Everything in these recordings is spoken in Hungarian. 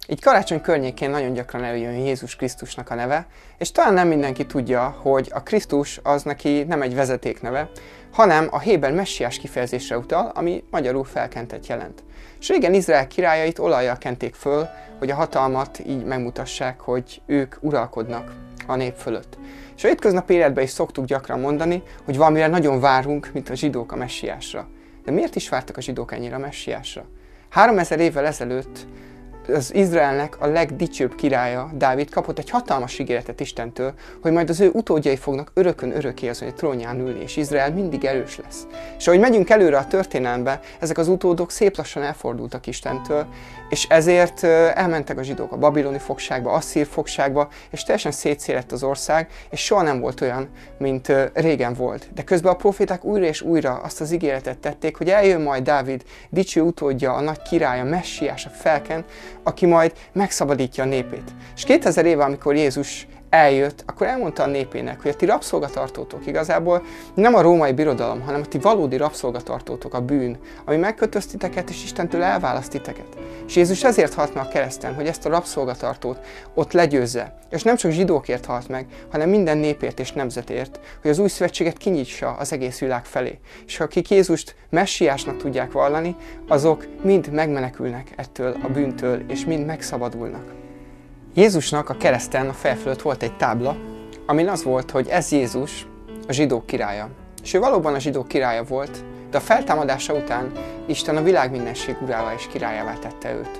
Így karácsony környékén nagyon gyakran előjön Jézus Krisztusnak a neve, és talán nem mindenki tudja, hogy a Krisztus az neki nem egy vezetékneve, hanem a héber messiás kifejezésre utal, ami magyarul felkentet jelent. És régen Izrael királyait olajjal kenték föl, hogy a hatalmat így megmutassák, hogy ők uralkodnak a nép fölött. És a hétköznapi életben is szoktuk gyakran mondani, hogy valamire nagyon várunk, mint a zsidók a messiásra. De miért is vártak a zsidók ennyire a messiásra? 3000 évvel ezelőtt az Izraelnek a legdicsőbb királya, Dávid kapott egy hatalmas ígéretet Istentől, hogy majd az ő utódjai fognak örökön örökké az ő trónján ülni, és Izrael mindig erős lesz. És ahogy megyünk előre a történelembe, ezek az utódok szép lassan elfordultak Istentől, és ezért elmentek a zsidók a babiloni fogságba, asszír fogságba, és teljesen szétszélett az ország, és soha nem volt olyan, mint régen volt. De közben a proféták újra és újra azt az ígéretet tették, hogy eljön majd Dávid dicső utódja, a nagy király, a messiás, a felkent, aki majd megszabadítja a népét. És 2000 éve, amikor Jézus eljött, akkor elmondta a népének, hogy a ti rabszolgatartótok igazából nem a római birodalom, hanem a ti valódi rabszolgatartótok a bűn, ami megkötöz titeket és Istentől elválaszt titeket. És Jézus ezért halt meg a kereszten, hogy ezt a rabszolgatartót ott legyőzze. És nem csak zsidókért halt meg, hanem minden népért és nemzetért, hogy az új szövetséget kinyitsa az egész világ felé. És akik Jézust messiásnak tudják vallani, azok mind megmenekülnek ettől a bűntől, és mind megszabadulnak. Jézusnak a kereszten a feje fölött volt egy tábla, amin az volt, hogy ez Jézus, a zsidók királya. És ő valóban a zsidók királya volt, de a feltámadása után Isten a világmindenség urává és királyává tette őt.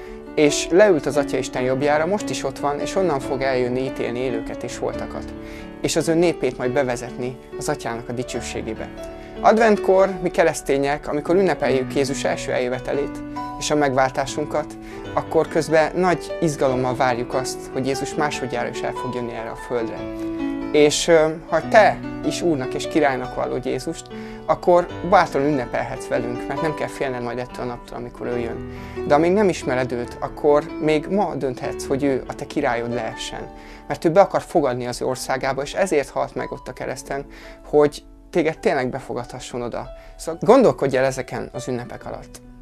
És leült az Atyaisten jobbjára, most is ott van, és onnan fog eljönni ítélni élőket és holtakat. És az ő népét majd bevezetni az Atyának a dicsőségébe. Adventkor mi keresztények, amikor ünnepeljük Jézus első eljövetelét és a megváltásunkat, akkor közben nagy izgalommal várjuk azt, hogy Jézus másodjára is el fog jönni erre a földre. És ha te is Úrnak és Királynak vallod Jézust, akkor bátran ünnepelhetsz velünk, mert nem kell félned majd ettől a naptól, amikor ő jön. De amíg nem ismered őt, akkor még ma dönthetsz, hogy ő a te királyod lehessen. Mert ő be akar fogadni az ő országába, és ezért halt meg ott a kereszten, hogy téged tényleg befogadhasson oda. Szóval gondolkodj el ezeken az ünnepek alatt.